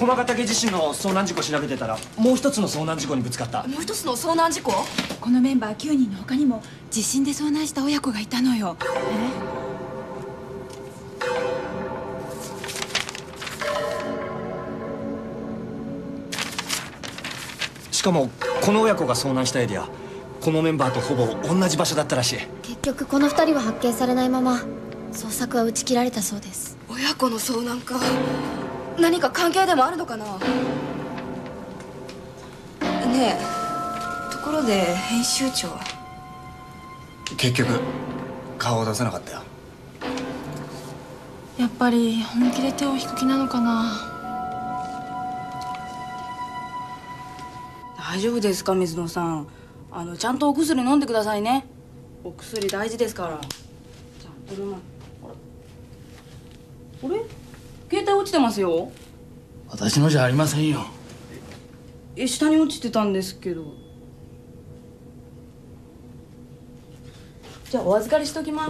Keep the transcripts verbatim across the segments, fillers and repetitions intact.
駒ヶ岳地震の遭難事故調べてたらもう一つの遭難事故にぶつかった。 もう一つの遭難事故？ このメンバーきゅうにんの他にも地震で遭難した親子がいたのよ。 しかもこの親子が遭難したエリア、このメンバーとほぼ同じ場所だったらしい。 結局このふたりは発見されないまま捜索は打ち切られたそうです。 親子の遭難か。何か関係でもあるのかな。ねえ、ところで編集長は？ 結局顔を出さなかったよ。 やっぱり本気で手を引く気なのかな。 大丈夫ですか水野さん。あのちゃんとお薬飲んでくださいね。お薬大事ですから。ちゃんと飲ま。あれ？携帯落ちてますよ。 私のじゃありませんよ。 え、下に落ちてたんですけど。じゃあお預かりしときます。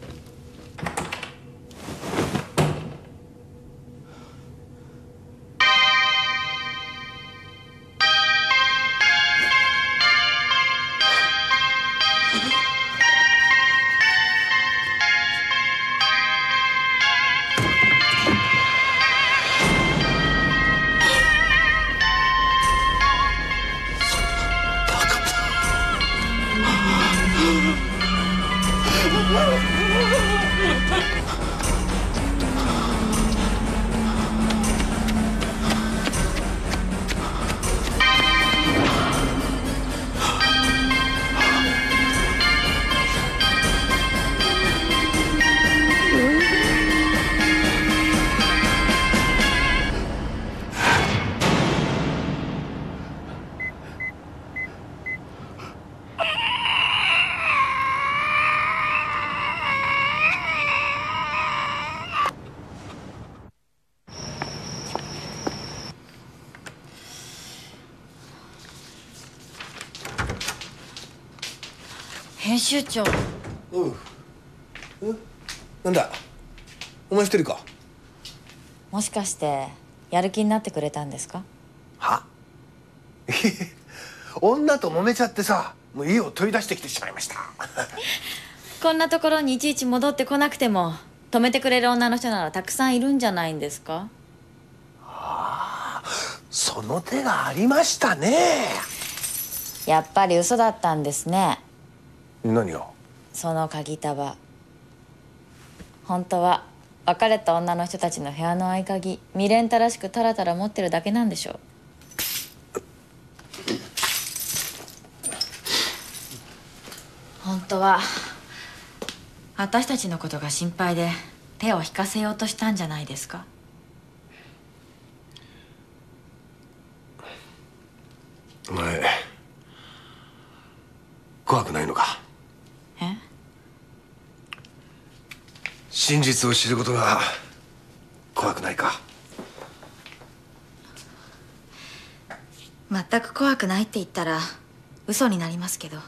編集長。 うん。え、なんだ。お前一人か。 もしかしてやる気になってくれたんですか？ は？女と揉めちゃってさ、もう家を取り出してきてしまいました。 こんなところにいちいち戻ってこなくても止めてくれる女の人ならたくさんいるんじゃないんですか？ ああ、その手がありましたね。 やっぱり嘘だったんですね。 何が？ その鍵束、本当は別れた女の人たちの部屋の合鍵未練たらしくタラタラ持ってるだけなんでしょう。本当は私たちのことが心配で手を引かせようとしたんじゃないですか？ お前怖くないのか？ え？ 真実を知ることが怖くないか？ 全く怖くないって言ったら嘘になりますけど、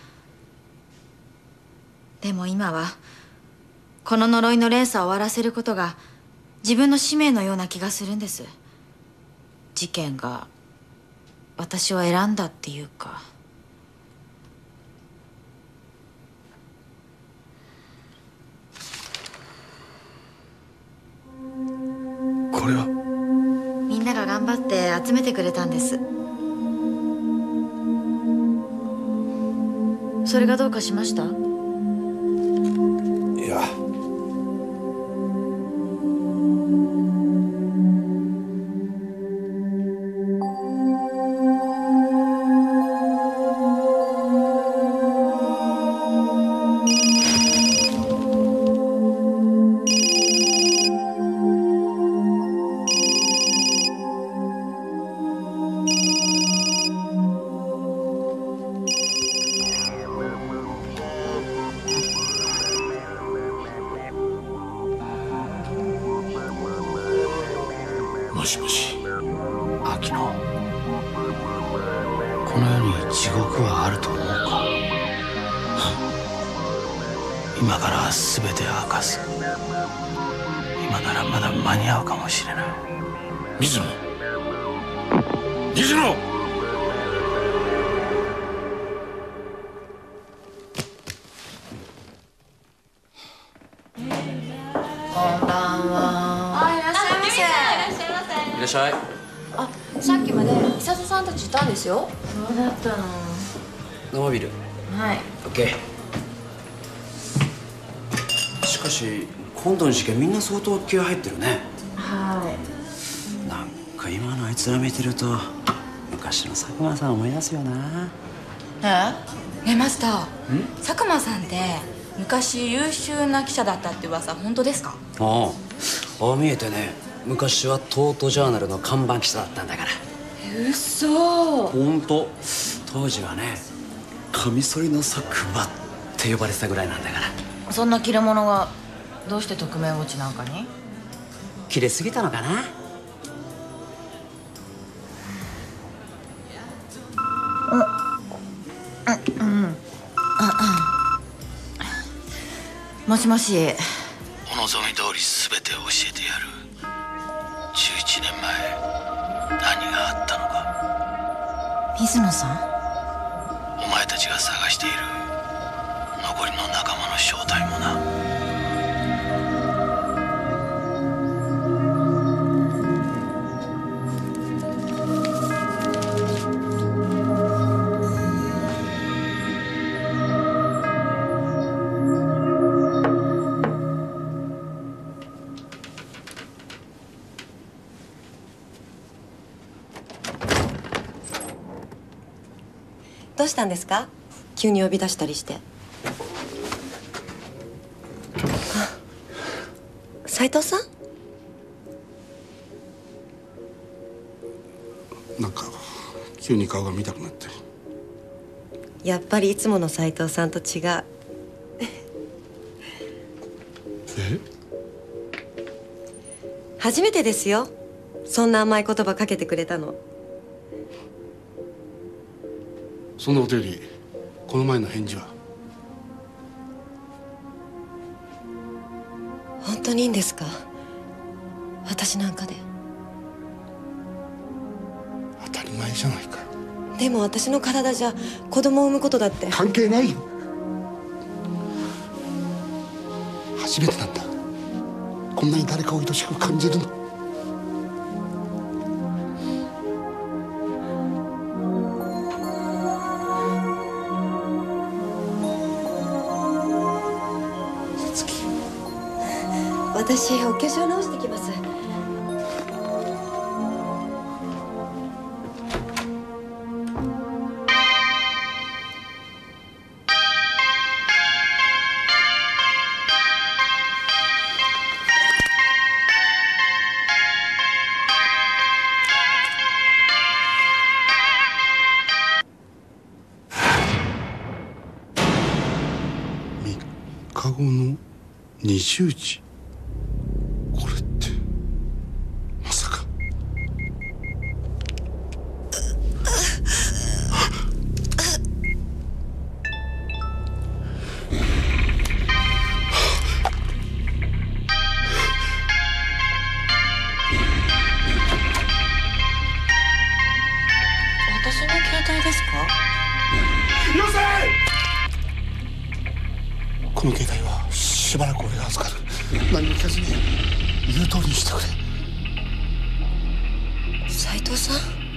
でも今はこの呪いの連鎖を終わらせることが自分の使命のような気がするんです。事件が私を選んだっていうか。 これはみんなが頑張って集めてくれたんです。それがどうかしました？ いや、 もしもし、秋野。この世に地獄はあると思うか？今から全て明かす。今ならまだ間に合うかもしれない。 水野、 水野。 いらっしゃい。 あ、さっきまで伊佐さんたちいたんですよ。そうだったの。 生ビール。 はい。 オッケー。しかし今度の事件みんな相当気合入ってるね。 はなんか今のあいつら見てると昔の佐久間さん思い出すよな。 い。え？ねえマスター。佐久間さんって昔優秀な記者だったって噂本当ですか？ ああ、ああ見えてね、昔はトートジャーナルの看板記者だったんだから。 うそ。 本当。当時はね、カミソリの佐久間って呼ばれてたぐらいなんだから。 そんな切れ者がどうして匿名ウォッチなんかに？ 切れすぎたのかな。 もしもし。 お望み通り全てを教えてやる。じゅういちねんまえ何があったのか。 水野さん？ お前たちが探している残りの仲間の正体もな。 どうしたんですか？急に呼び出したりして。斉藤さん？ なんか急に顔が見たくなって。 やっぱりいつもの斉藤さんと違う。 え？ 初めてですよ。そんな甘い言葉かけてくれたの。 そんなことよりこの前の返事は？ 本当にいいんですか？私なんかで。 当たり前じゃないか。 でも私の体じゃ子供を産むことだって。 関係ないよ。初めてなんだ。こんなに誰かを愛しく感じるの。 私お化粧直してきます。 みっかごのにじゅうじ。 私の携帯ですか？ よせ！この携帯はしばらく俺が預かる。何も聞かずに言う通りにしてくれ。 斉藤さん？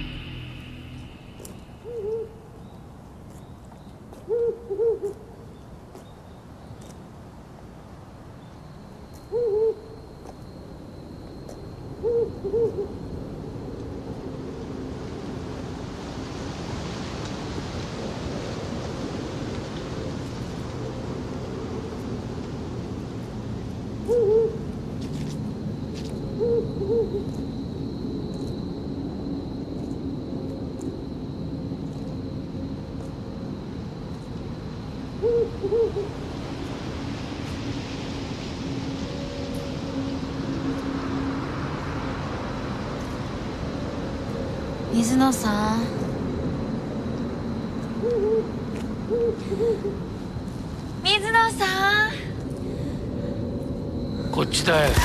水野さん。水野さん。 こっちだよ。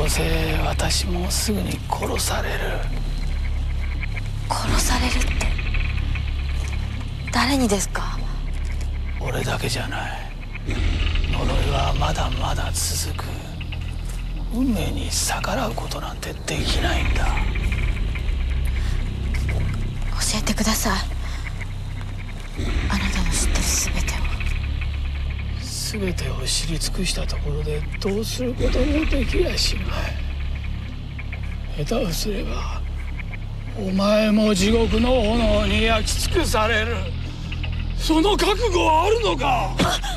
うせ私もすぐに殺される。 殺されるって誰にですか？ 俺だけじゃない。呪いはまだまだ続く。運命に逆らうことなんてできないんだ。 教えてください。あなたの知ってる全てを。 全てを知り尽くしたところでどうすることもできやしない。下手をすればお前も地獄の炎に焼き尽くされる。その覚悟はあるのか？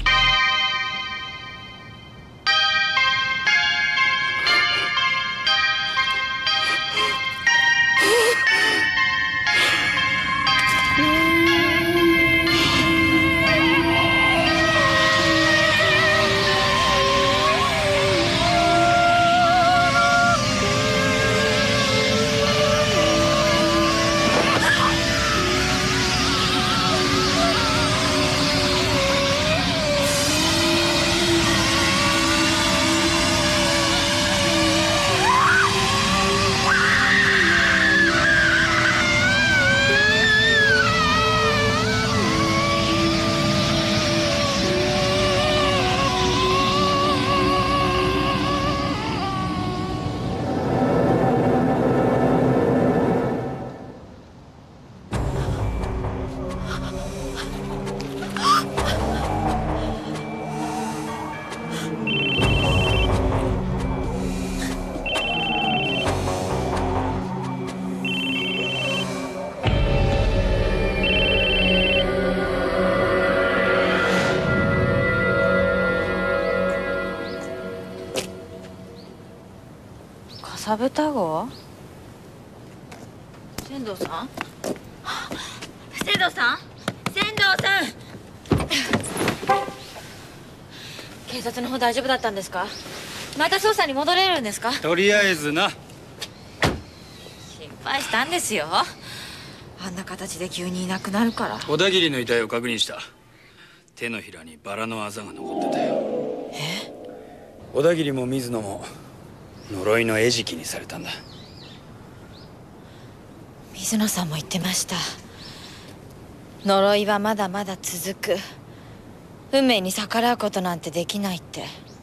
サブタ号？仙道さん？仙道さん？仙道さん！警察の方大丈夫だったんですか？また捜査に戻れるんですか？ とりあえずな。 心配したんですよ。あんな形で急にいなくなるから。 小田切の遺体を確認した。手のひらにバラのあざが残ってたよ。 え？ 小田切も水野も呪いの餌食にされたんだ。 水野さんも言ってました。呪いはまだまだ続く。運命に逆らうことなんてできないって。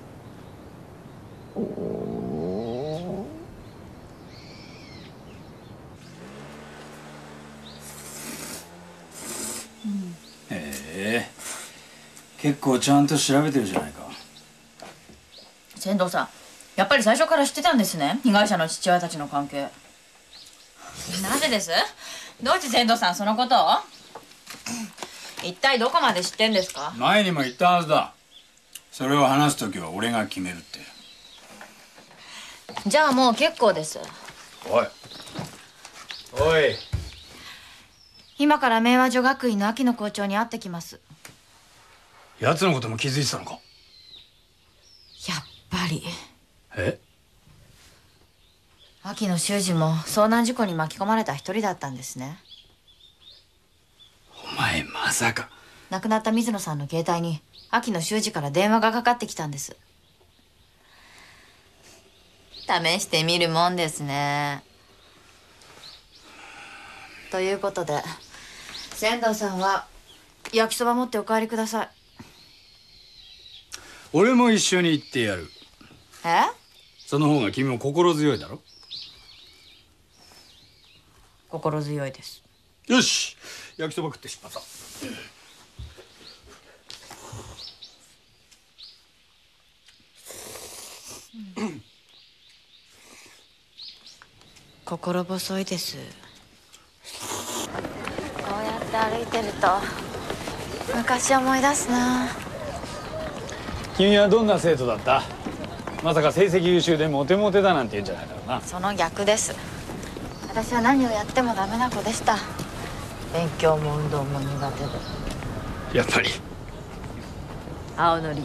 へえ、結構ちゃんと調べてるじゃないか。 仙道さん、やっぱり最初から知ってたんですね、被害者の父親たちの関係。なぜです？どうして仙道さんそのことを？一体どこまで知ってんですか？ 前にも言ったはずだ。それを話すときは俺が決めるって。 じゃあもう結構です。 おいおい、 今から明和女学院の秋野校長に会ってきます。 奴のことも気づいてたのか？ やっぱり。 え？ 秋野修二も遭難事故に巻き込まれた一人だったんですね。 お前まさか。 亡くなった水野さんの携帯に秋野修二から電話がかかってきたんです。試してみるもんですね。ということで仙道さんは焼きそば持ってお帰りください。 俺も一緒に行ってやる。 え？ その方が君も心強いだろ。 心強いです。 よし、焼きそば食って出発だ。 心細いです。こうやって歩いてると昔思い出すな。 君はどんな生徒だった？まさか成績優秀でモテモテだなんて言うんじゃないだろうな。 その逆です。私は何をやってもダメな子でした。勉強も運動も苦手で。 やっぱり青のり。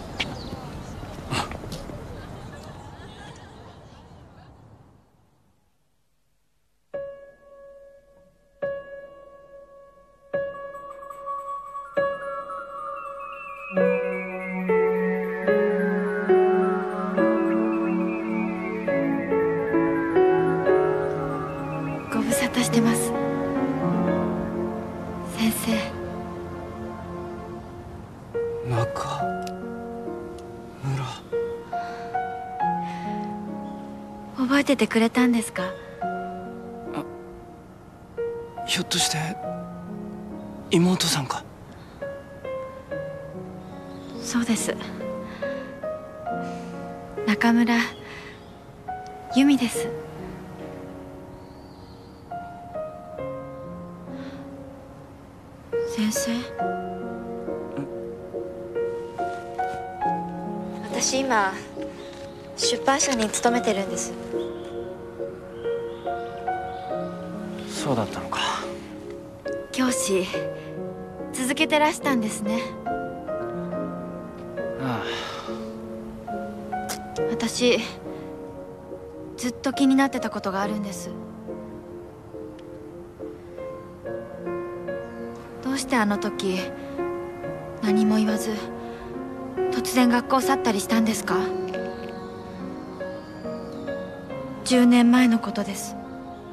覚えててくれたんですか？ ひょっとして妹さんか？ そうです。中村由美です。先生、私今出版社に勤めてるんです。 そうだったのか。 教師続けてらしたんですね。 ああ、私ずっと気になってたことがあるんです。どうしてあの時何も言わず突然学校を去ったりしたんですか？じゅうねんまえのことです。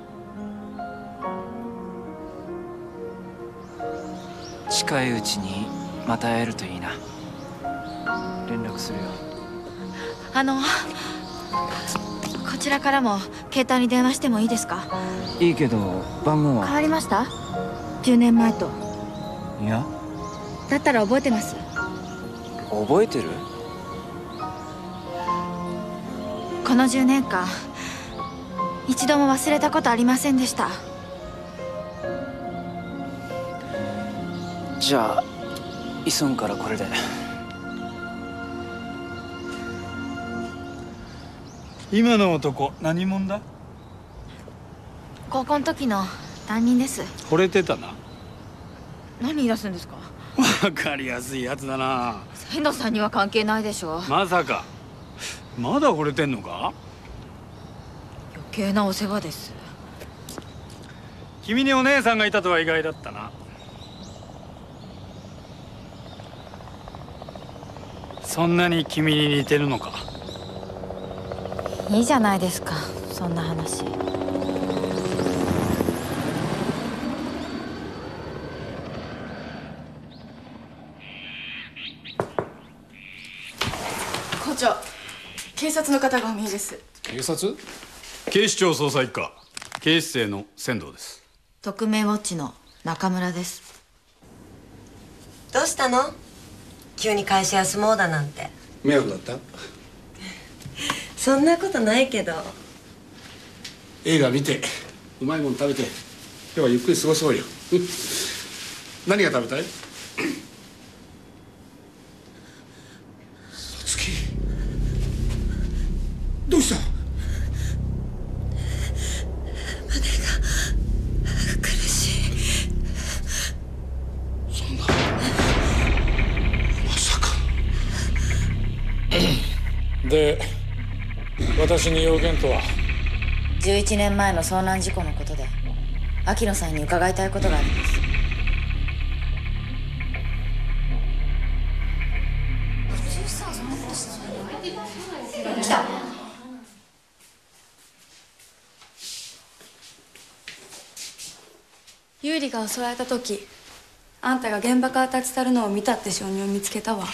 近いうちにまた会えるといいな。連絡するよ。 あのこちらからも携帯に電話してもいいですか？ いいけど番号は変わりました？じゅうねんまえと。 いや。 だったら覚えてます。 覚えてる？ このじゅうねんかん一度も忘れたことありませんでした。 じゃあ急ぐからこれで。 今の男何者だ？ 高校の時の担任です。 惚れてたな。 何言い出すんですか？ わかりやすいやつだな。 千野さんには関係ないでしょ。 まさかまだ惚れてんのか？ 余計なお世話です。 君にお姉さんがいたとは意外だったな。そんなに君に似てるのか？ いいじゃないですか、そんな話。 校長、警察の方がお見えです。 警察？警視庁捜査一課警視正の仙道です。 特命ウォッチの中村です。 どうしたの？急に会社休もうだなんて。 迷惑だった？ そんなことないけど。 映画見てうまいもん食べて今日はゆっくり過ごそうよ。何が食べたい？月どうした？ 胸が苦しい。 そんなまさか。 で私に用件とは？ じゅういちねんまえの遭難事故のことで秋野さんに伺いたいことがあります。来た。 優里が襲われた時、あんたが現場から立ち去るのを見たって証人を見つけたわ。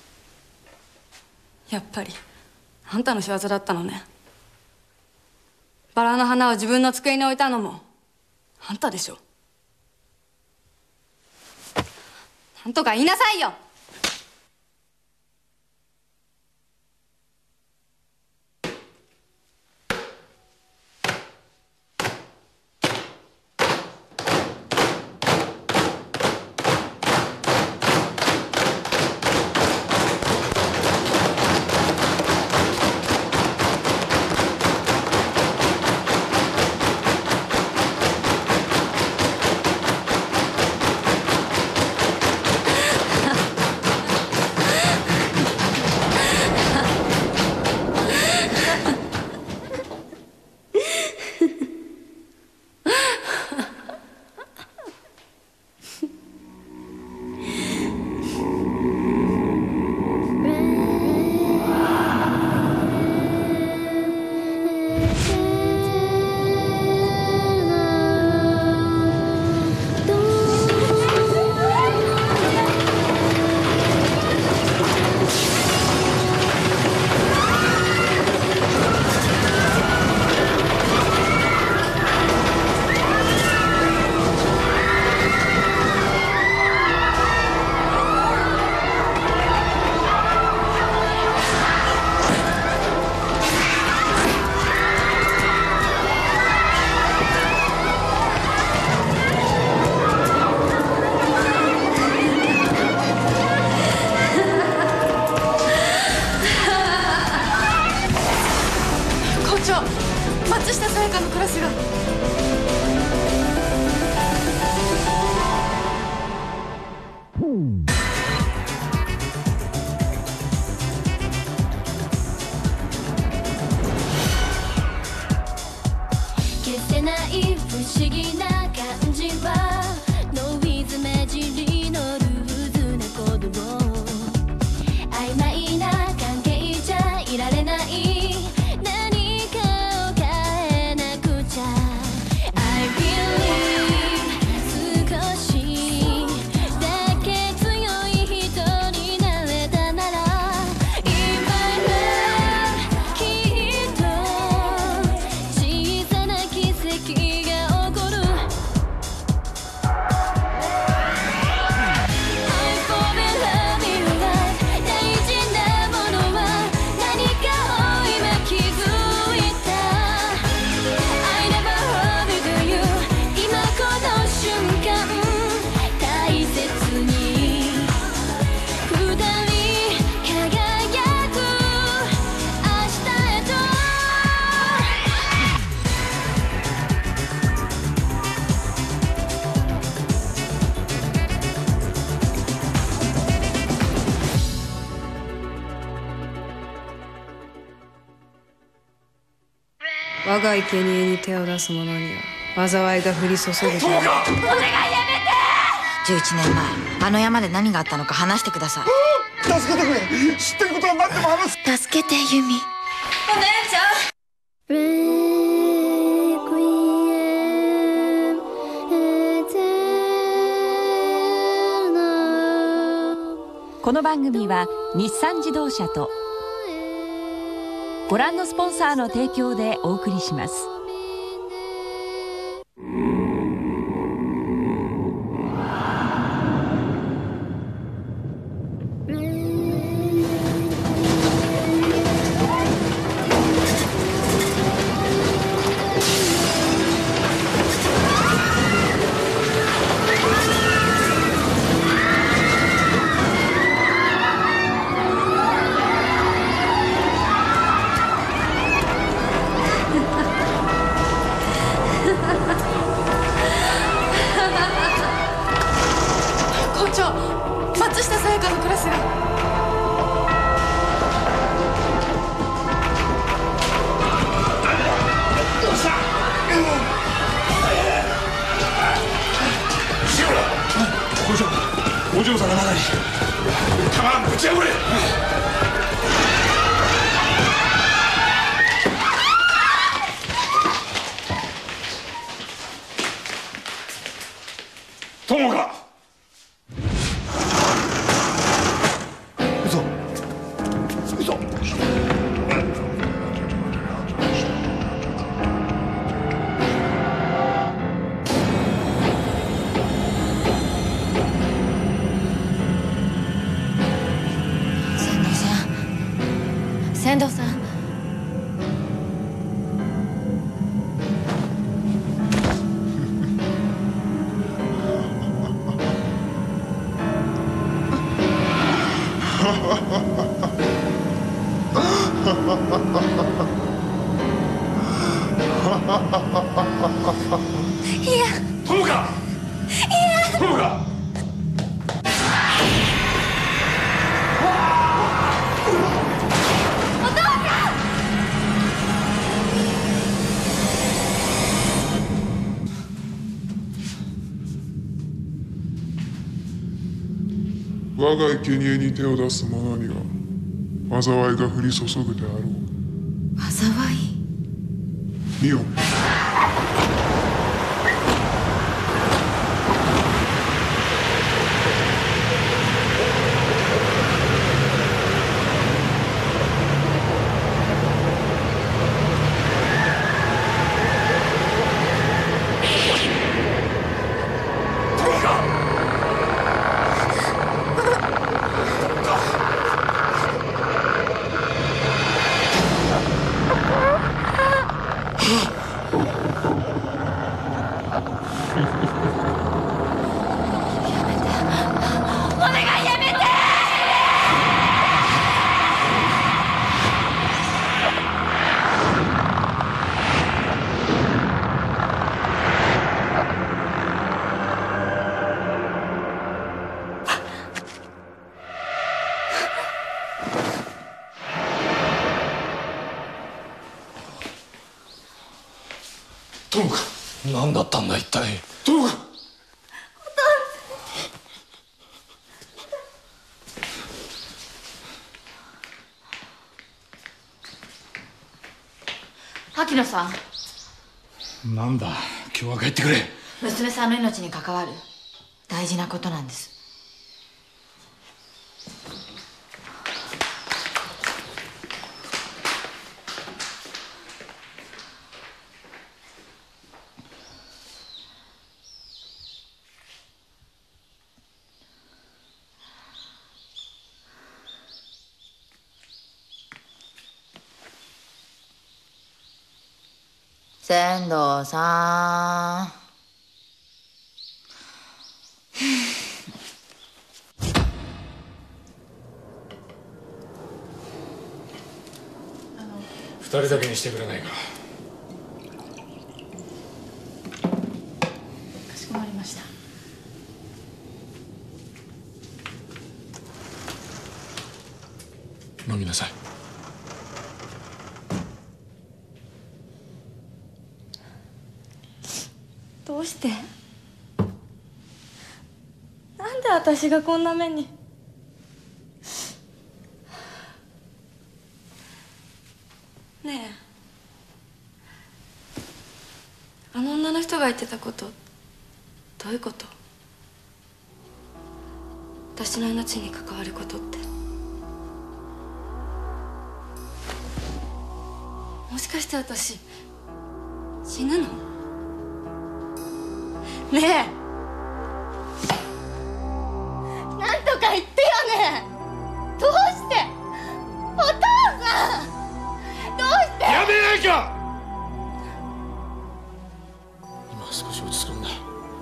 やっぱりあんたの仕業だったのね。バラの花を自分の机に置いたのもあんたでしょ。なんとか言いなさいよ。 松下紗友加のクラスが。 消せない不思議な感じはノイズ目尻のルーズな鼓動、曖昧な関係じゃいられない、何かを変えなくちゃ。 I believe 少しだけ強い人になれたなら今はきっと小さな奇跡が起こる。 I fall in love in life 大事なものは何かを今気づいた。 I never hold you 今この瞬間大切に二人輝く明日へと。 我が生贄に手を出す者には災いが降り注ぐと。 じゅういちねんまえあの山で何があったのか話してください。 助けてくれ。知ってることは何でも話す。 助けてユミ。 お姉ちゃん。 レクイエムエテルナ。 この番組は日産自動車とご覧のスポンサーの提供でお送りします。 校長、松下紗友加のクラスが。 どうした。志村、校長、お嬢さんが中に。弾ぶち破れ。友果。嘘。嘘。 仙道さん。 いや。 友果。いや。友果。 我が生贄に手を出す者には災いが降り注ぐであろう。 災い。 見よ。 友果、 何だったんだ一体。 友果。 秋野さん。 なんだ、今日は帰ってくれ。 娘さんの命に関わる大事なことなんです。仙道さん。 二人だけにしてくれないか。 かしこまりました。 飲みなさい。 どうして？なんで私がこんな目に。ねえ、あの女の人が言ってたことどういうこと？私の命に関わることって。もしかして私死ぬの？ねえ、なんとか言ってよね。どうして？お父さん、どうして？ やめないか。今は少し落ち着くんだ。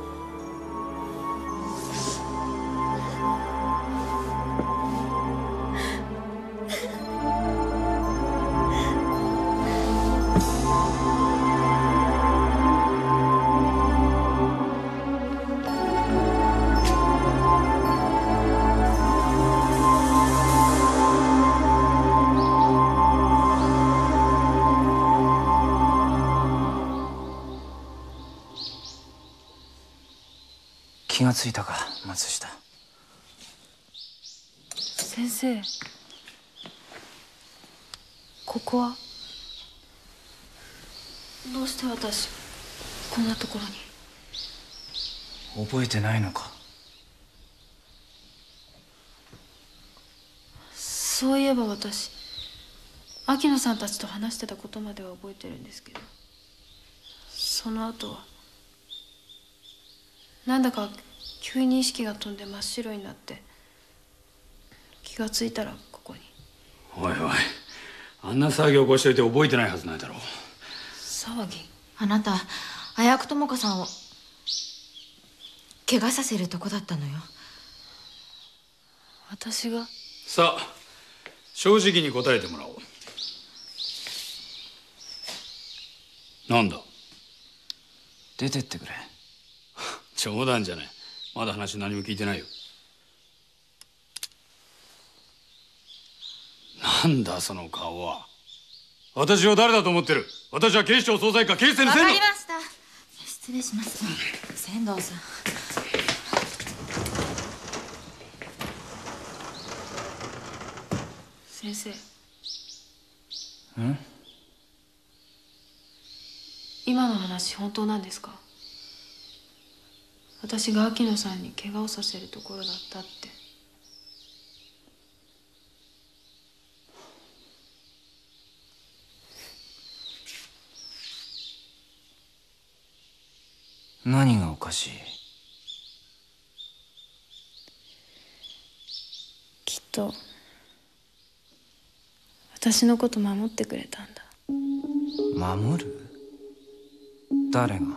気がついたか、松下。 先生、ここはどうして私こんなところに？ 覚えてないのか。 そういえば私秋野さんたちと話してたことまでは覚えてるんですけど、その後はなんだか急に意識が飛んで真っ白になって、気がついたらここに。 おいおい、あんな騒ぎ起こしといて覚えてないはずないだろう。 騒ぎ？ あなた綾子智子さんを怪我させるとこだったのよ。 私が？ さあ、正直に答えてもらおう。なんだ？ 出てってくれ。 冗談じゃない。まだ話何も聞いてないよ。なんだその顔は。私を誰だと思ってる？私は警視庁捜査一課警視正の仙道。 わかりました。失礼します。仙道さん。 先生。 ん？ 今の話本当なんですか？私が秋野さんに怪我をさせるところだったって。 何がおかしい？ きっと私のこと守ってくれたんだ。 守る？誰が？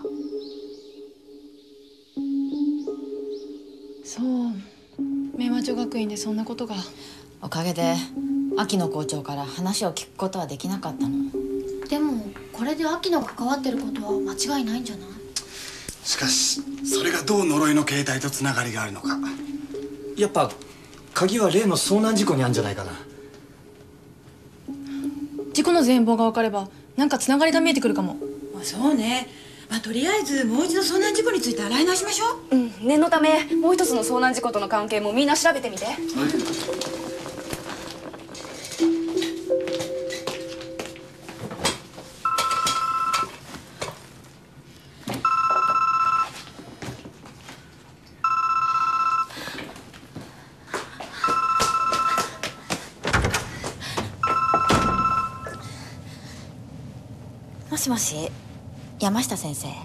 そう、明和女学院でそんなことが。 おかげで秋野校長から話を聞くことはできなかったの。 でもこれで秋野が関わってることは間違いないんじゃない？ しかしそれがどう呪いの形態とつながりがあるのか。 やっぱ鍵は例の遭難事故にあるんじゃないかな。 事故の全貌が分かればなんかつながりが見えてくるかも。 そうね。 まあ、とりあえずもう一度遭難事故について洗い直しましょう。 うん、念のためもう一つの遭難事故との関係もみんな調べてみて。 もしもし、山下先生。え、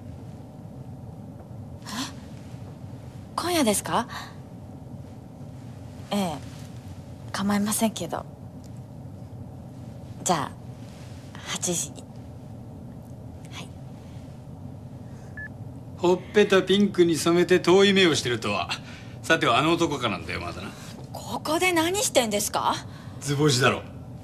今夜ですか？ええ、構いませんけど。じゃあはちじに。 ほっぺたピンクに染めて遠い目をしてるとは、さてはあの男かなんだよまだな。 ここで何してんですか？ 図星だろ。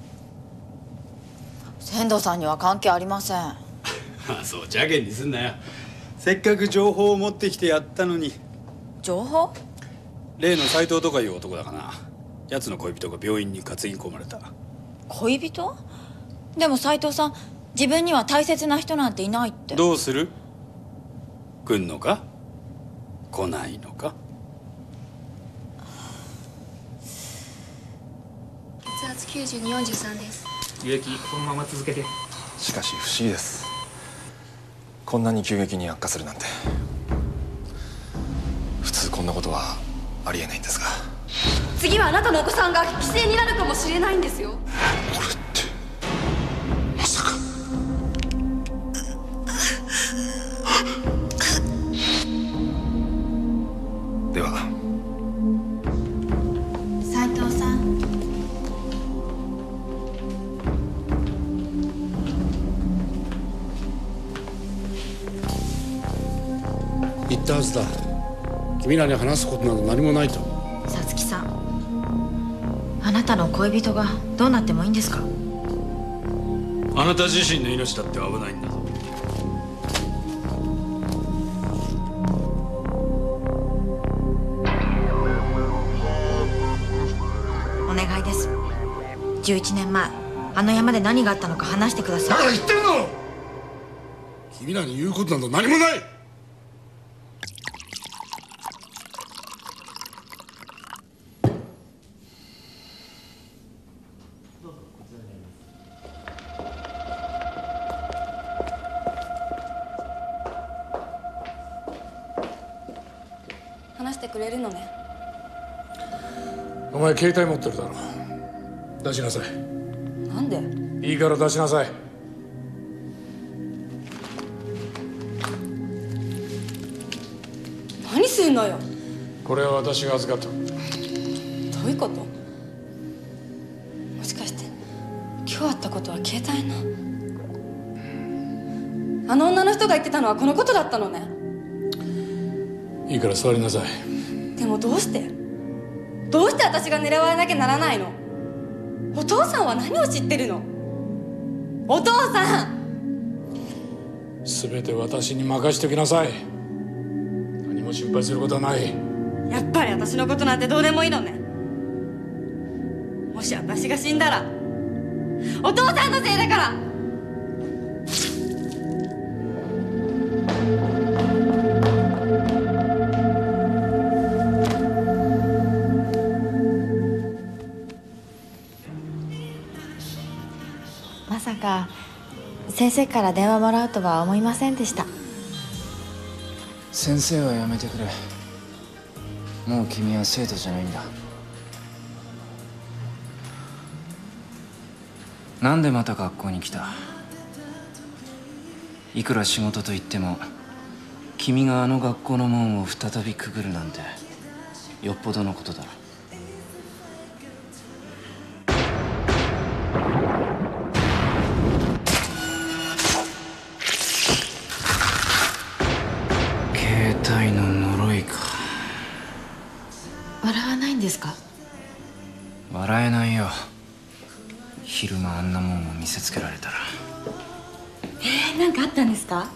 仙道さんには関係ありません。 ああ、そう邪険にすんなよ。せっかく情報を持ってきてやったのに。 情報？ 例の斎藤とかいう男だかな。奴の恋人が病院に担ぎ込まれた。 恋人？でも斎藤さん、自分には大切な人なんていないって。 どうする？来んのか？来ないのか？ 血圧きゅうじゅうに、よんじゅうさんです。 輸液このまま続けて。 しかし不思議です。こんなに急激に悪化するなんて。普通こんなことはありえないんですが。 次はあなたのお子さんが犠牲になるかもしれないんですよ。 これってまさか。 では斎藤さん。 言ったはずだ。君らに話すことなど何もないと。 さつきさん、あなたの恋人がどうなってもいいんですか？ あなた自身の命だって危ないんだぞ。 お願いです。じゅういちねんまえ、あの山で何があったのか話してください。 だから言ってるの。君らに言うことなど何もない。 話してくれるのね。 お前携帯持ってるだろ。出しなさい。 なんで？ いいから出しなさい。 何すんのよ。 これは私が預かった。 どういうこと？もしかして今日あったことは携帯の。あの女の人が言ってたのはこのことだったのね。 いいから座りなさい。 でもどうしてどうして私が狙われなきゃならないの？お父さんは何を知ってるの？お父さん！ 全て私に任しておきなさい。何も心配することはない。 やっぱり私のことなんてどうでもいいのね。もし私が死んだらお父さんのせいだから。 まさか先生から電話もらうとは思いませんでした。 先生はやめてくれ。もう君は生徒じゃないんだ。なんでまた学校に来た？いくら仕事と言っても君があの学校の門を再びくぐるなんてよっぽどのことだろ。携帯の呪いか。 笑わないんですか？ 笑えないよ。昼間あんなもんを見せつけられたら。 えー、なんかあったんですか？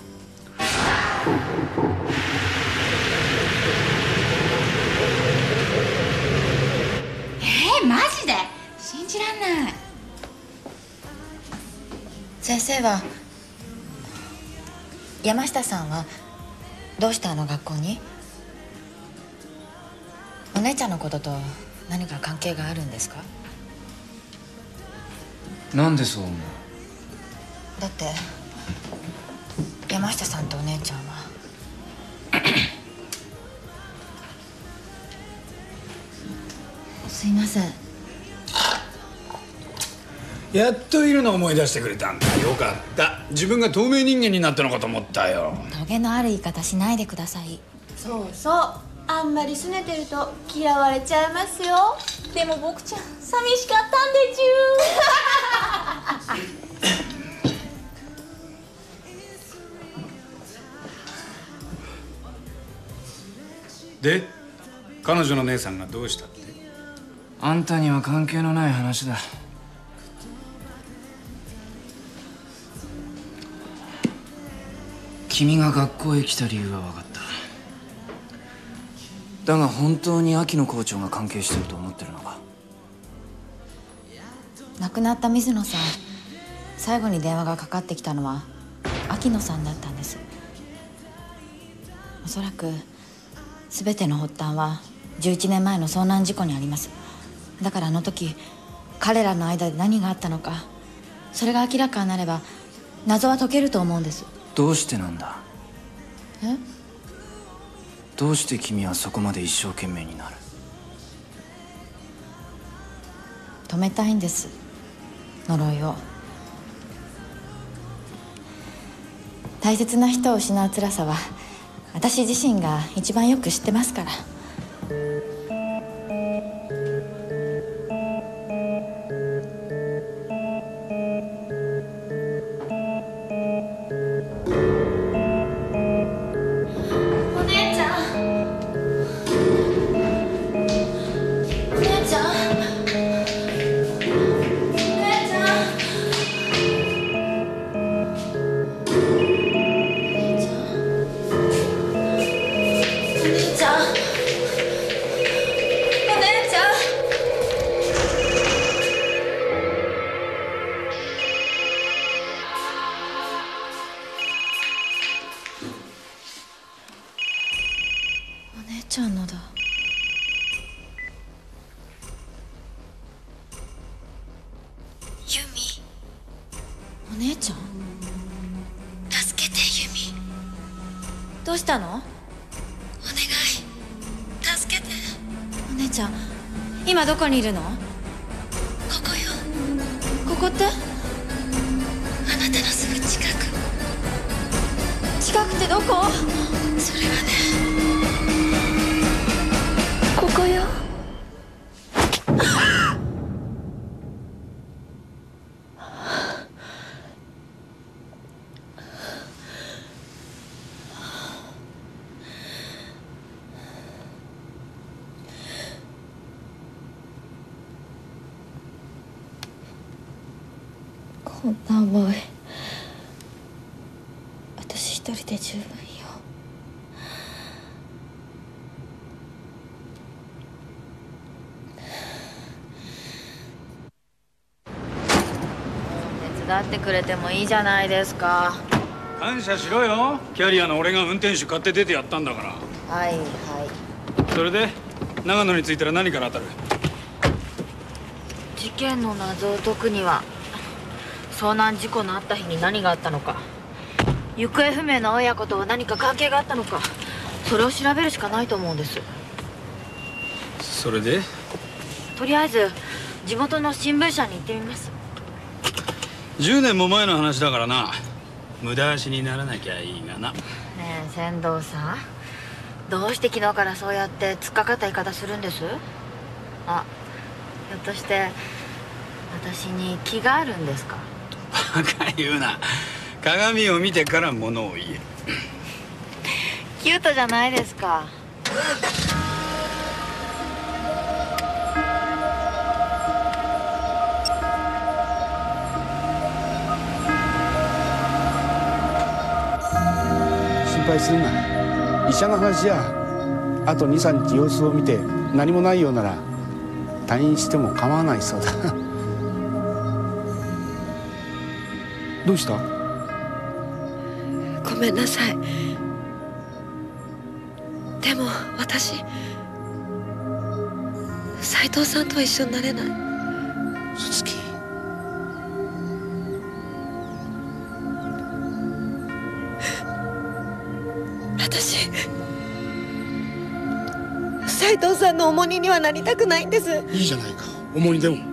えー、マジで信じらんない。 先生は山下さんはどうしてあの学校に？お姉ちゃんのことと何か関係があるんですか？ なんでそう思う？ だって山下さんとお姉ちゃんはすいません。 やっといるのを思い出してくれたんだ。よかった。自分が透明人間になったのかと思ったよ。 トゲのある言い方しないでください。 そうそう、あんまり拗ねてると嫌われちゃいますよ。でも僕ちゃん寂しかったんでちゅで、彼女の姉さんがどうしたって？ あんたには関係のない話だ。君が学校へ来た理由は分かった。だが本当に秋野校長が関係してると思ってるのか？ 亡くなった水野さん、最後に電話がかかってきたのは秋野さんだったんです。おそらく全ての発端はじゅういちねんまえの遭難事故にあります。だからあの時彼らの間で何があったのか、それが明らかになれば謎は解けると思うんです。 どうしてなんだ？ え？ どうして君はそこまで一生懸命になる？ 止めたいんです、呪いを。大切な人を失う辛さは私自身が一番よく知ってますから。ちゃんのだ。ユミ。お姉ちゃん？助けてユミ。どうしたの？お願い助けて。お姉ちゃん今どこにいるの？ここよ。ここって？あなたのすぐ近く。近くってどこ？それはね、ここよ。こんな思い私一人で十分よ。手伝ってくれてもいいじゃないですか。 感謝しろよ。キャリアの俺が運転手買って出てやったんだから。 はいはい。 それで長野に着いたら何から当たる？ 事件の謎を解くには遭難事故のあった日に何があったのか、行方不明の親子と何か関係があったのか、それを調べるしかないと思うんです。 それで？ とりあえず地元の新聞社に行ってみます。 じゅうねんも前の話だからな。無駄足にならなきゃいいがな。 ねえ仙道さん、どうして昨日からそうやって突っかかった言い方するんです？あ、ひょっとして私に気があるんですか？ バカ言うな。鏡を見てから物を言える。 キュートじゃないですか。 心配するな。医者の話じゃあとにさんにち様子を見て何もないようなら退院しても構わないそうだ。どうした？ ごごめんなさい。でも私斉藤さんとは一緒になれない。 嘘つき。 私斉藤さんの重荷にはなりたくないんです。 いいじゃないか、重荷でも。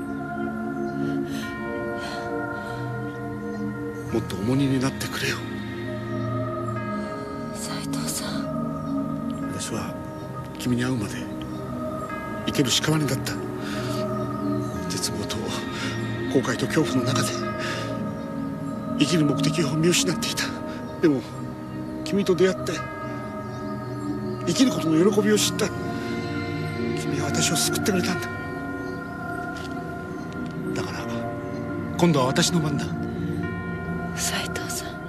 もっと重荷になってくれよ。 斉藤さん、 私は君に会うまで生ける屍だった。絶望と後悔と恐怖の中で生きる目的を見失っていた。でも君と出会って生きることの喜びを知った。君は私を救ってくれたんだ。だから今度は私の番だ。 斉藤さん。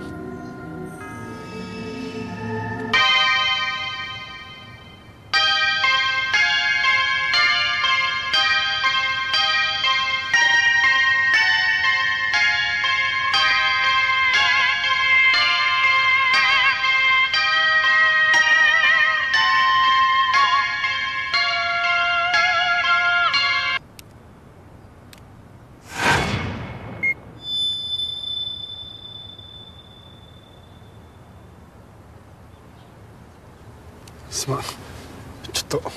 すまん、ちょっと。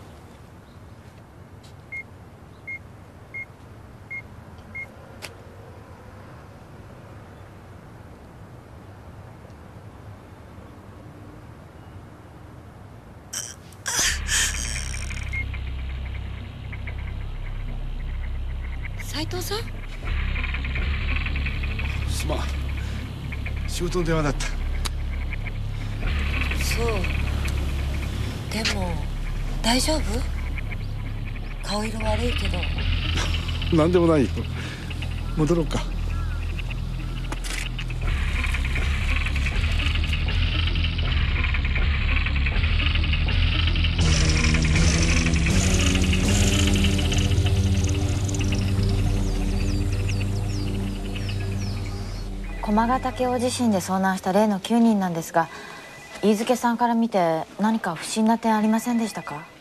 斉藤さん。 すまん、仕事の電話だった。 そう。でも大丈夫？顔色悪いけど。 何でもないよ。戻ろうか。 駒ヶ岳大地震で遭難した例のきゅうにんなんですが、飯塚さんから見て何か不審な点ありませんでしたか？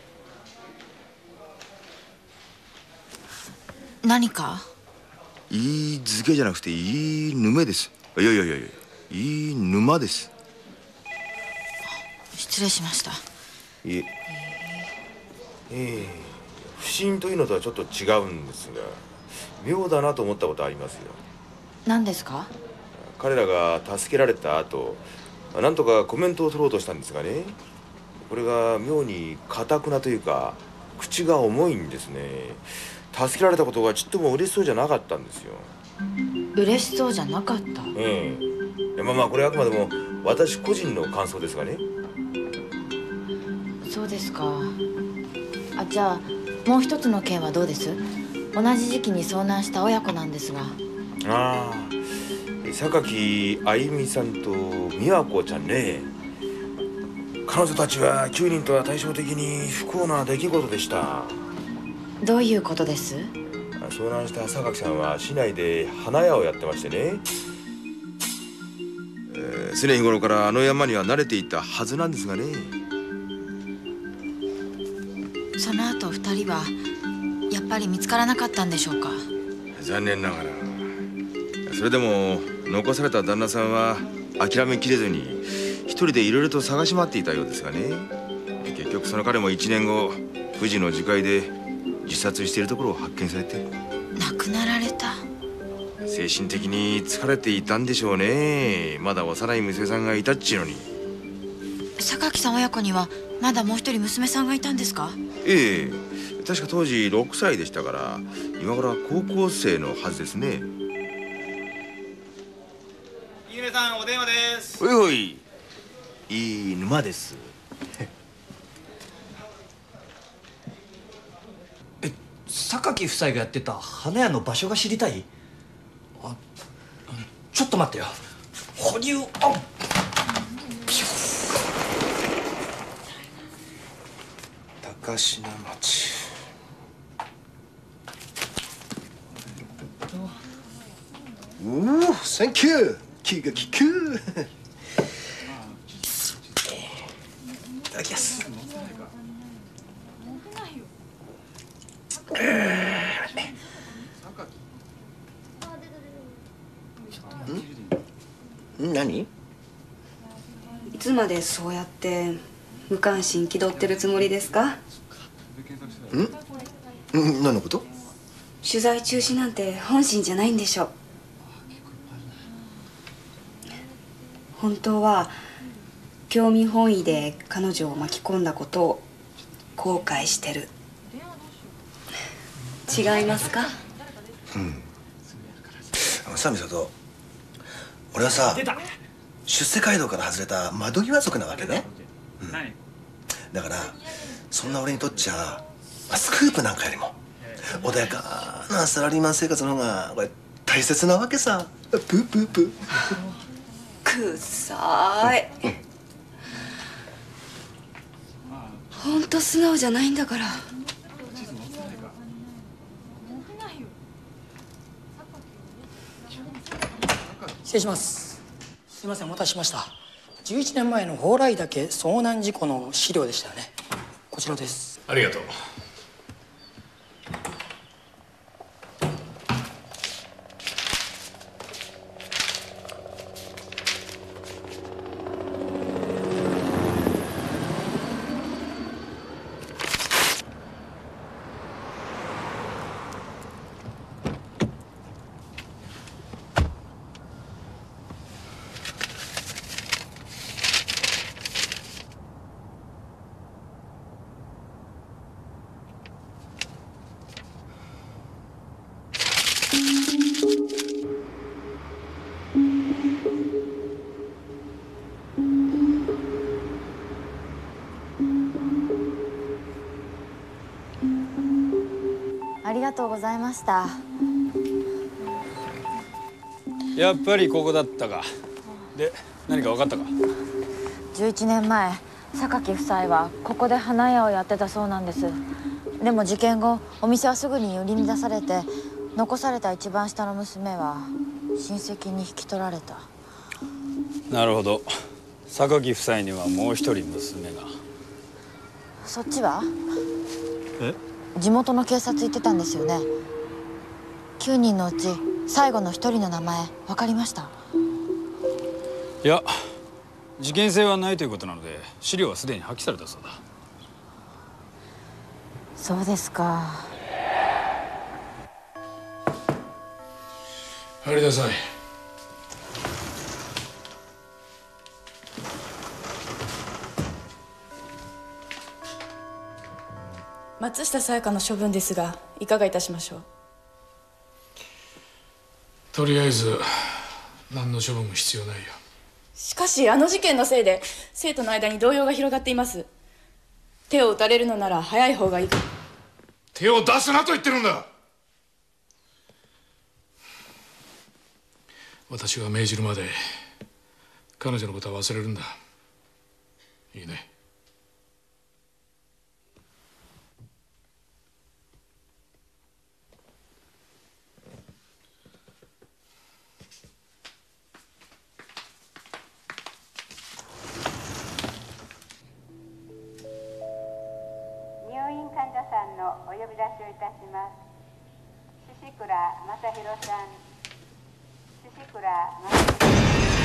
何か？ いい漬けじゃなくていい沼です。いやいやいやいや、いい沼です。 失礼しました。 いえ、ええ、不審というのとはちょっと違うんですが、妙だなと思ったことありますよ。 何ですか？ 彼らが助けられた後、なんとかコメントを取ろうとしたんですがね、これが妙に堅くなというか口が重いんですね。助けられたことがちっとも嬉しそうじゃなかったんですよ。 嬉しそうじゃなかった？ ええ、まあまあこれはあくまでも私個人の感想ですがね。 そうですか。あ、じゃあもう一つの件はどうです？同じ時期に遭難した親子なんですが。 ああ、榊あゆみさんと美和子ちゃんね。彼女たちはきゅうにんとは対照的に不幸な出来事でした。 どういうことです？ 遭難した榊さんは市内で花屋をやってましてね、えー、常日頃からあの山には慣れていたはずなんですがね。 その後二人はやっぱり見つからなかったんでしょうか？ 残念ながら。それでも残された旦那さんは諦めきれずに一人でいろいろと探し回っていたようですがね。結局その彼もいちねんご、富士の樹海で自殺しているところを発見されて。 亡くなられた？ 精神的に疲れていたんでしょうね。まだ幼い娘さんがいたっちゅうのに。 榊さん親子にはまだもう一人娘さんがいたんですか？ ええ、確か当時ろくさいでしたから今頃は高校生のはずですね。 飯沼さん、お電話です。 おいおい、いい沼です。 え、榊夫妻がやってた花屋の場所が知りたい？あ、ちょっと待ってよ。保留。あっ、 高階町。 おお、センキュー。気が利く。 ただきます。ん？ん？何？ いつまでそうやって無関心気取ってるつもりですか？ ん？ん？何のこと？ 取材中止なんて本心じゃないんでしょ。本当は興味本位で彼女を巻き込んだことを後悔してる。違いますか？ うん。あのさ、美里、俺はさ、出世街道から外れた窓際族なわけね。うん、だからそんな俺にとっちゃ、まあ、スクープなんかよりも穏やかなサラリーマン生活の方がこれ大切なわけさ。プープープー。 くさい。本当素直じゃないんだから。 失礼します。すいません、お待たせしました。じゅういちねんまえの蓬莱岳遭難事故の資料でしたよね。こちらです。 ありがとう。 ありがとうございました。 やっぱりここだったか。で、何か分かったか？ じゅういちねんまえ、榊夫妻はここで花屋をやってたそうなんです。でも事件後、お店はすぐに売りに出されて、残された一番下の娘は親戚に引き取られた。 なるほど。榊夫妻にはもう一人娘が。 そっちは？ え？ 地元の警察行ってたんですよね。きゅうにんのうち最後のひとりの名前分かりました？ いや、事件性はないということなので資料はすでに破棄されたそうだ。 そうですか。 入りなさい。 松下紗耶香の処分ですが、いかがいたしましょう？ とりあえず何の処分も必要ないよ。 しかしあの事件のせいで生徒の間に動揺が広がっています。手を打たれるのなら早い方がいい。 手を出すなと言ってるんだ。私が命じるまで彼女のことは忘れるんだ。いいね。 入院患者さんのお呼び出しをいたします。宍倉正弘さん。宍倉正弘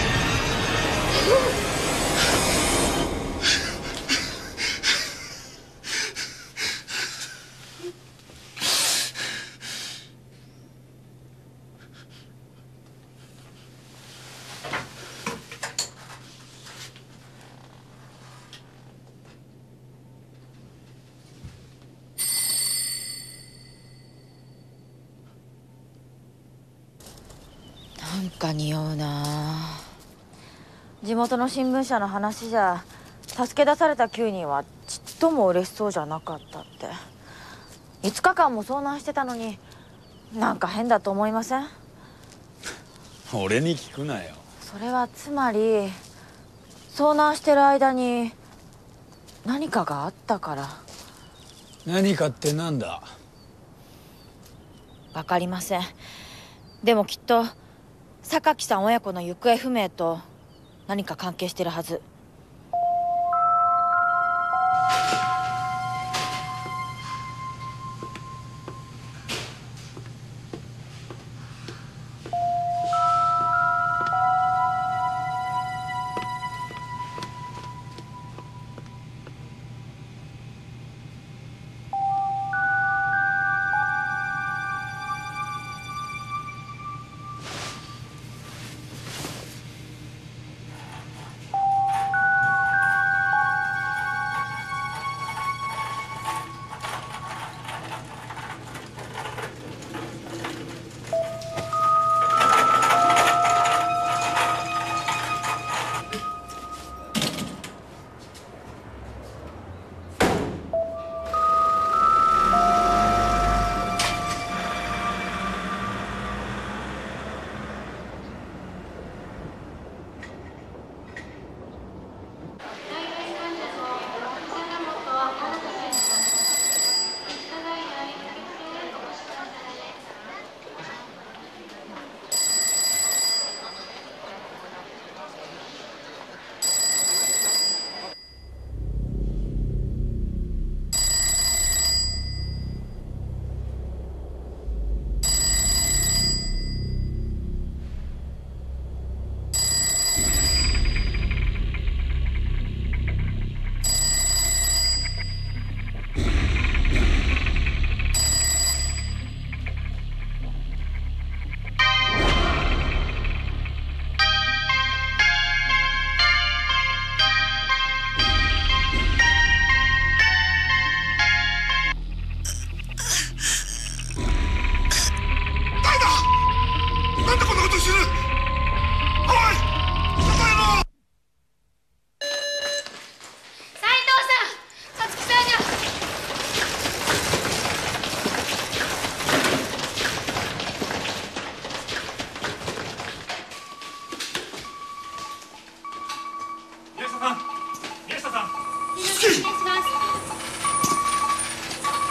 なんか匂うな。地元の新聞社の話じゃ、助け出されたきゅうにんはちっとも嬉しそうじゃなかったって。いつかかんも遭難してたのに、なんか変だと思いません？ 俺に聞くなよ。 それはつまり遭難してる間に何かがあったから。 何かってなんだ？ わかりません。でもきっと榊さん親子の行方不明と何か関係してるはず。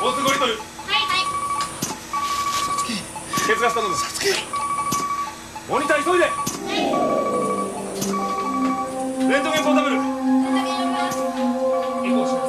交通ゴリトル。はいはい。血ガス頼む。さつき。モニター急いで。はい。レントゲンポータブル。レントゲン呼びます。移行します。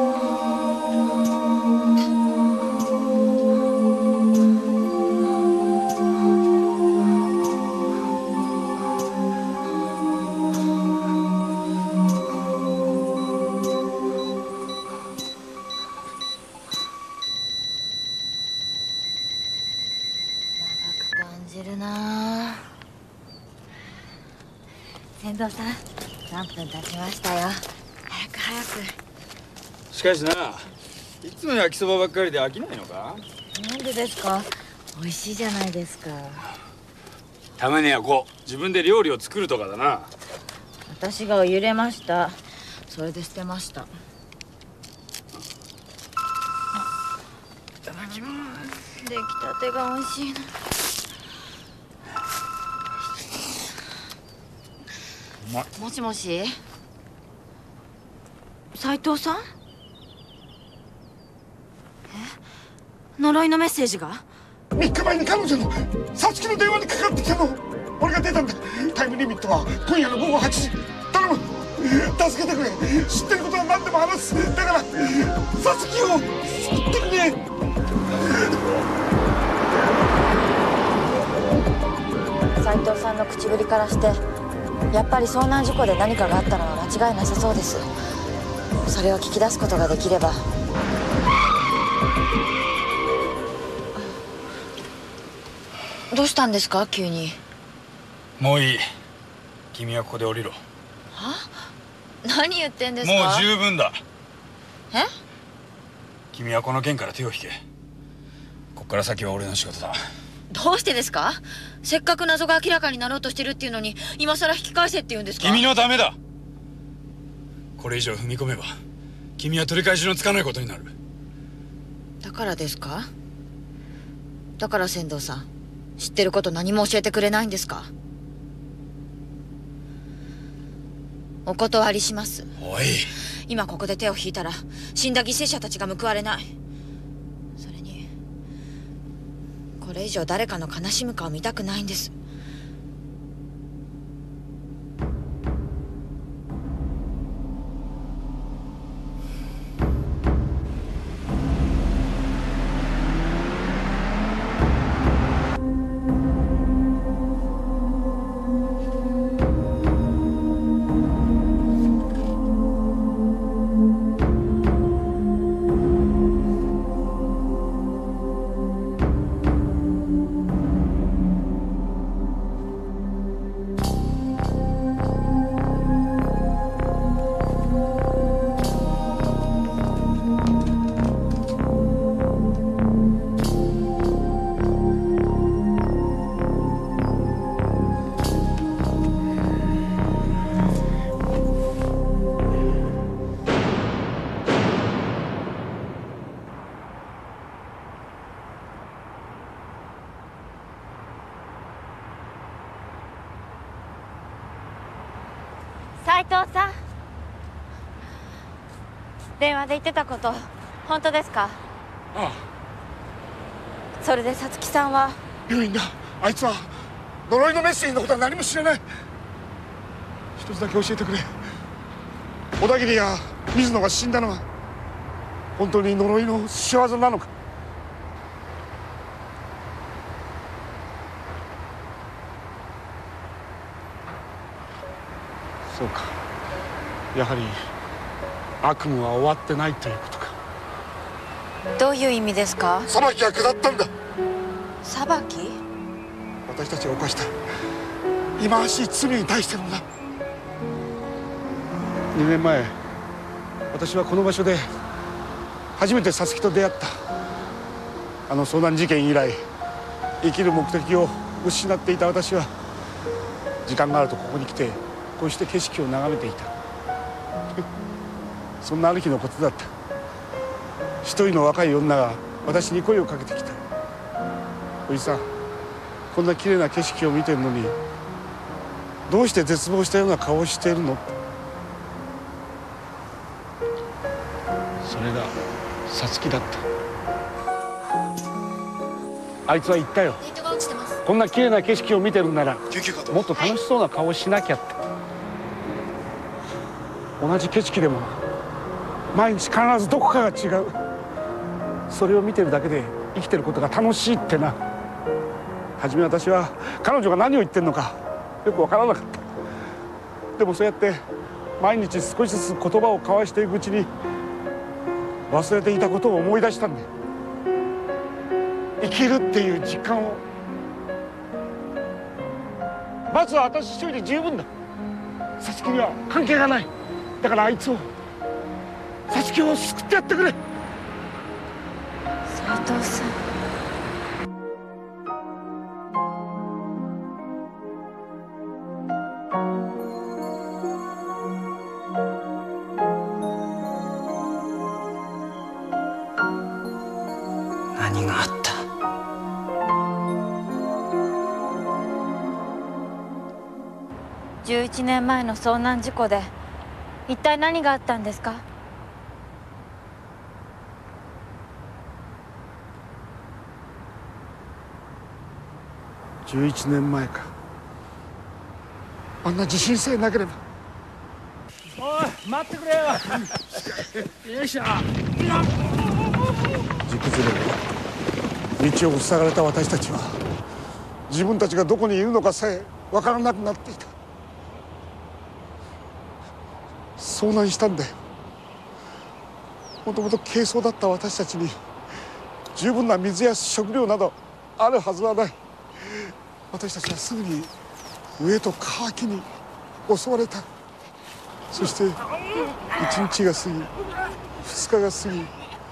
船頭さん、何分経ちましたよ。早く早く。 しかしな、いつも焼きそばばっかりで飽きないのか？ なんでですか？美味しいじゃないですか。 たまにはこう自分で料理を作るとかだな。 私が揺れました。それで捨てました。出来たてが美味しいな。もしもし、斉藤さん？え、呪いのメッセージが？ みっかまえに彼女の皐月の電話にかかってきたの。俺が出たんだ。タイムリミットは今夜の午後はちじ。頼む、助けてくれ。知ってることは何でも話す。だから皐月を救ってくれ。 斉藤さんの口ぶりからしてやっぱり遭難事故で何かがあったのは間違いなさそうです。それを聞き出すことができれば。どうしたんですか急に。 もういい。君はここで降りろ。 は？何言ってんですか？ もう十分だ。 え？ 君はこの件から手を引け。ここから先は俺の仕事だ。 どうしてですか？せっかく謎が明らかになろうとしてるっていうのに今さら引き返せって言うんですか？ 君のためだ。これ以上踏み込めば君は取り返しのつかないことになる。 だからですか？だから船頭さん知ってること何も教えてくれないんですか？お断りします。 おい、 今ここで手を引いたら死んだ犠牲者たちが報われない。それにこれ以上誰かの悲しむ顔見たくないんです。斉藤さん、電話で言ってたこと本当ですか？ ああ。 それで皐月さんは？ いいんだ。あいつは呪いのメッセージのことは何も知らない。一つだけ教えてくれ。小田切や水野が死んだのは本当に呪いの仕業なのか？そうか、やはり悪夢は終わってないということか。 どういう意味ですか？ 裁きが下ったんだ。 裁き？ 私たちが犯した忌まわしい罪に対してのな。にねんまえ私はこの場所で初めて皐月と出会った。あの遭難事件以来生きる目的を失っていた私は時間があるとここに来てこうして景色を眺めていた。そんなある日のことだった。一人の若い女が私に声をかけてきた。おじさん、こんな綺麗な景色を見てるのにどうして絶望したような顔をしているの？それが皐月だった。 あいつは言ったよ。 レートが落ちてます。 こんな綺麗な景色を見てるんならもっと楽しそうな顔をしなきゃって。同じ景色でも毎日必ずどこかが違う。それを見てるだけで生きてることが楽しいってな。初め私は彼女が何を言ってるのかよく分からなかった。でもそうやって毎日少しずつ言葉を交わしていくうちに忘れていたことを思い出したんだよ。生きるっていう実感を。まずは私一人で十分だ。皐月には関係がない。だからあいつを皐月を救ってやってくれ。 斉藤さん。 何があった？ じゅういちねんまえの遭難事故で一体何があったんですか？ じゅういちねんまえか。あんな地震さえなければ。 おい待ってくれよ。よいしょ。 地崩れで道を塞がれた私たちは自分たちがどこにいるのかさえ分からなくなっていた。遭難したんだよ。もともと軽装だった私たちに十分な水や食料などあるはずはない。私たちはすぐに飢えと渇きに襲われた。そして一日が過ぎ二日が過ぎ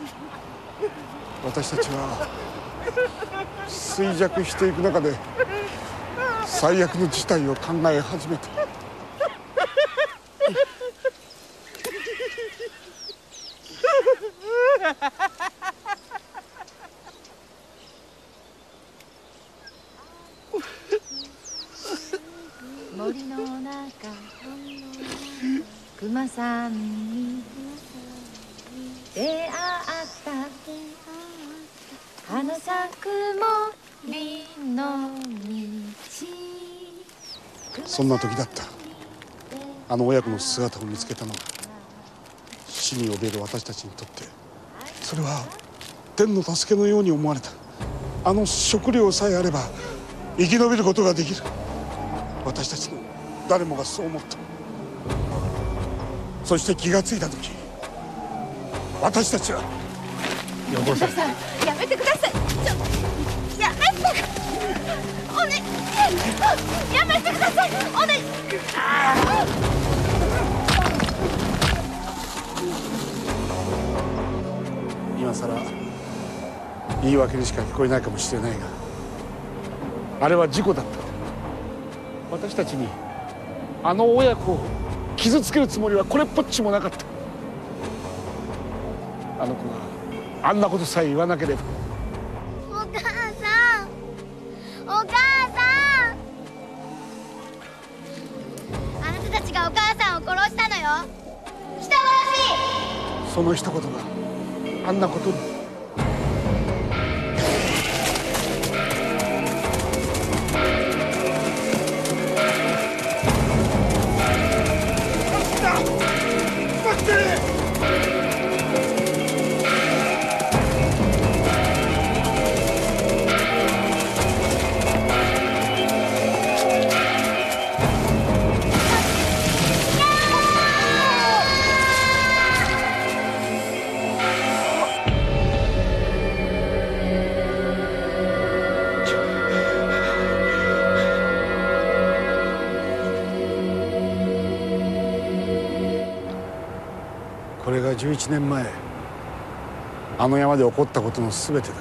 私たちは衰弱していく中で最悪の事態を考え始めた。 森の中熊さんに出会った花咲く森の道。 そんな時だった。あの親子の姿を見つけたのが死に怯える私たちにとってそれは天の助けのように思われた。あの食料さえあれば生き延びることができる。私たちの誰もがそう思った。そして気がついた時私たちはお父さんやめてください。ちょやめておねやめてくださいおね今さら言い訳にしか聞こえないかもしれないがあれは事故だった。私たちにあの親子を傷つけるつもりはこれっぽっちもなかった。あの子があんなことさえ言わなければ。 お母さんお母さんあなたたちがお母さんを殺したのよ。人殺し。 その一言があんなことに。これがじゅういちねんまえあの山で起こったことの全てだ。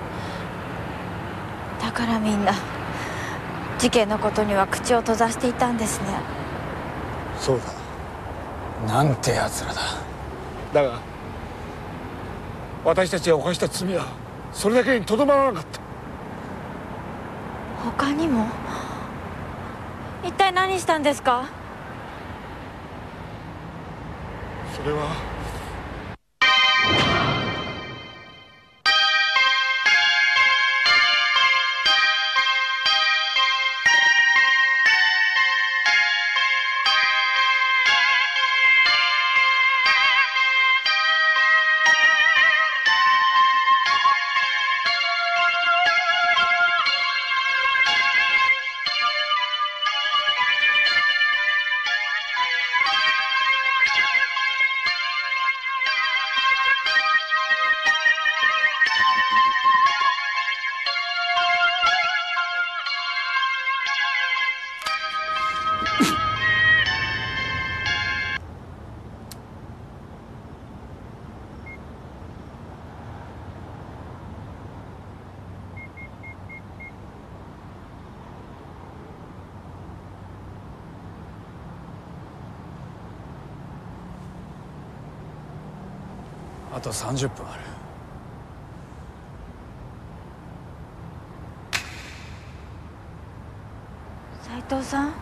だからみんな事件のことには口を閉ざしていたんですね。 そうだ。 なんてやつらだ。 だが私たちが犯した罪はそれだけにとどまらなかった。 他にも一体何したんですか？ それはあとさんじゅっぷんある。 斉藤さん。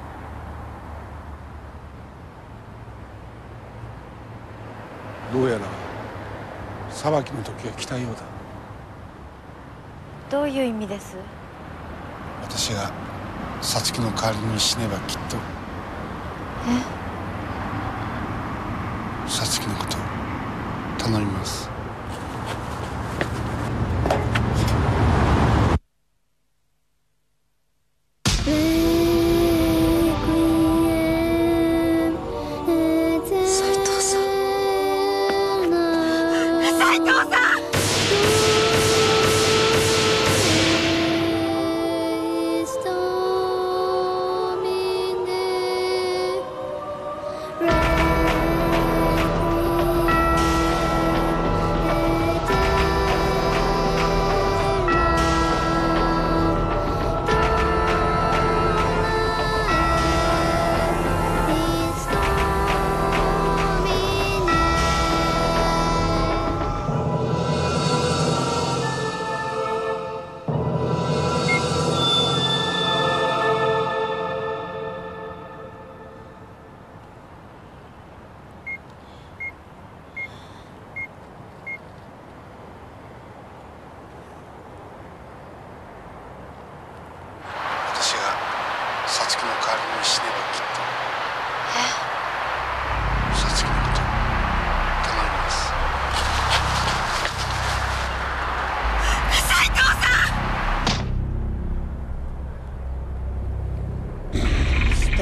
どうやら裁きの時が来たようだ。 どういう意味です？ 私が皐月の代わりに死ねばきっとえ？ 皐月のこと頼みます。私が皐月の代わりに死ねばきっと皐月のこと頼みます。 斉藤さん。 どうして？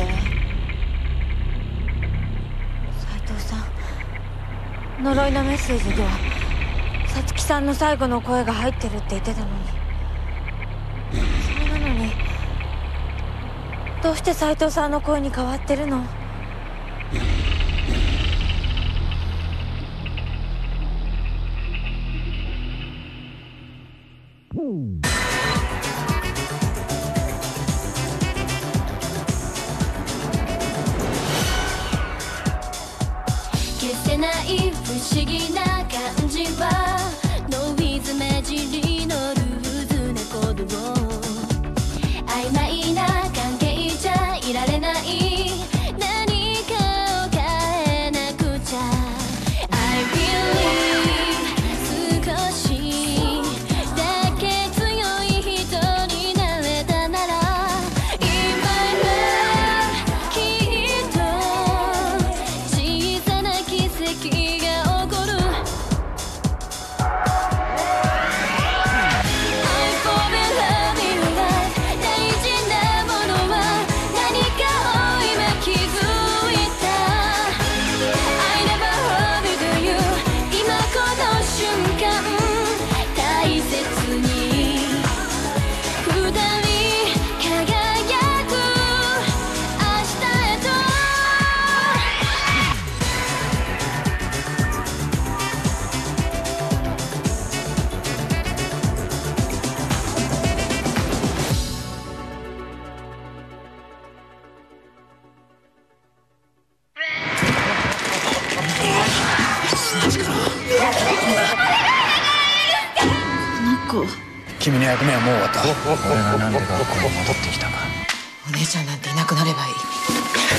斉藤さん、呪いのメッセージでは皐月さんの最後の声が入ってるって言ってたのに。それなのにどうして斉藤さんの声に変わってるの？ 消せない不思議な感じはノイズ混じりのルーズなコードを曖昧な関係じゃいられない。何かを変えなくちゃ I believe 少しだけ強い人になれたなら今はきっと小さな奇跡が起こる。 君の役目はもう終わった。俺がなんで学校に戻ってきたか。 お姉ちゃんなんていなくなればいい。